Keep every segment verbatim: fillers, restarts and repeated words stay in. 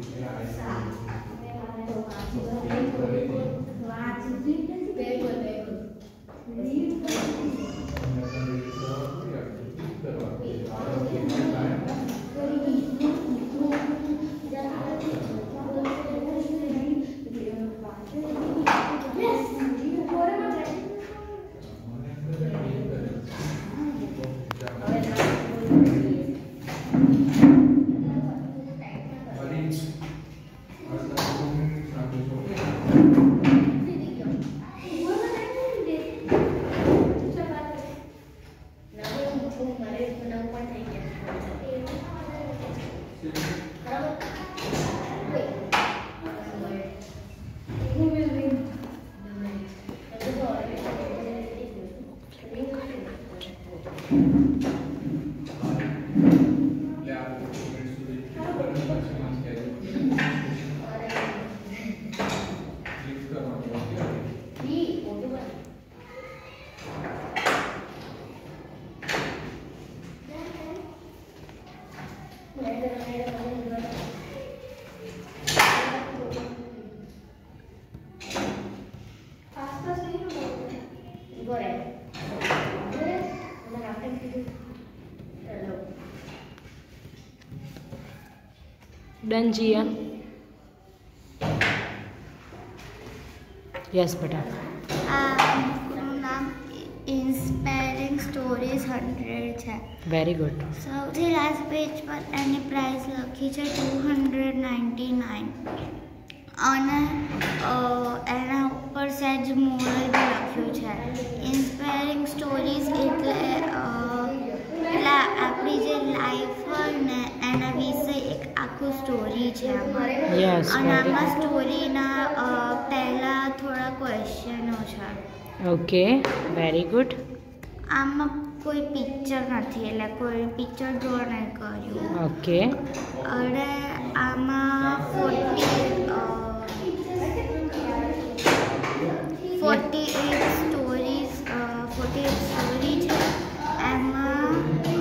Done, Ziya. Yes, beta. નામ inspiring stories hundred છે. Very good. સૌથી લાસ્ટ પેજ પર એની પ્રાઇસ લખી છે ટુ હંડ્રેડ નાઇન્ટી નાઇન અને એના ઉપર સહેજ મોરલ બી લખ્યું છે. ઇન્સ્પાયરિંગ સ્ટોરીઝ એટલે એટલે આપણી જે લાઈફ હોય ને એના વિશે એક આખું સ્ટોરી છે અમારે. અને આમાં સ્ટોરીના પહેલા થોડા ક્વેશ્ચનો છે. Okay, very good. આમાં કોઈ પિક્ચર નથી એટલે કોઈ પિક્ચર ડ્રો નહીં કર્યું. ઓકે. અને આમાં forty forty eight stories forty eight story છે. એમાં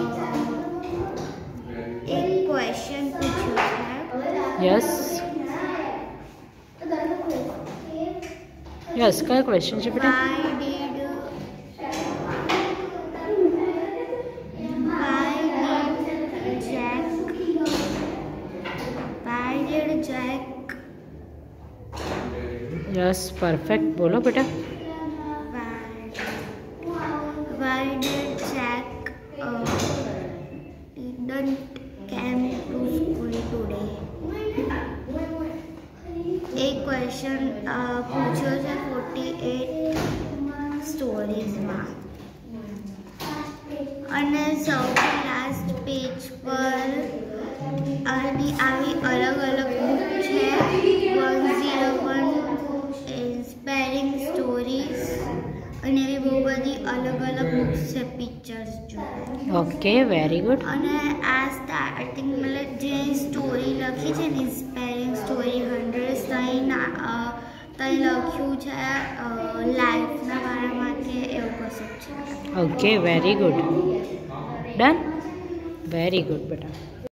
એક ક્વેશ્ચન પૂછ્યું છે. યસ યસ કયો ક્વેશ્ચન છે બેટા? Why did why did Jack why did Jack yes perfect. બોલો બેટા. why did Jack uh, didn't came to school today? એક ક્વેશ્ચન પૂછ્યો છે ફોર્ટી એટ સ્ટોરીઝમાં. અને સૌથી લાસ્ટ પેજ પર આની આવી અલગ અલગ બુક છે. One zero one inspiring stories અને એવી બહુ બધી અલગ અલગ બુક્સ છે. પિક્ચર્સ જો. Okay, very good. અને આ સ્ટાર્ટિંગ મતલબ જે સ્ટોરી લખી છે ને ઇન્સ્પાયરિંગ સ્ટોરી હંડ્રેડ ત્યાં ત્યાં લખ્યું છે લાઈફના બારામાં કે એવું કશું છે. Okay, very good. Done. Very good બેટા.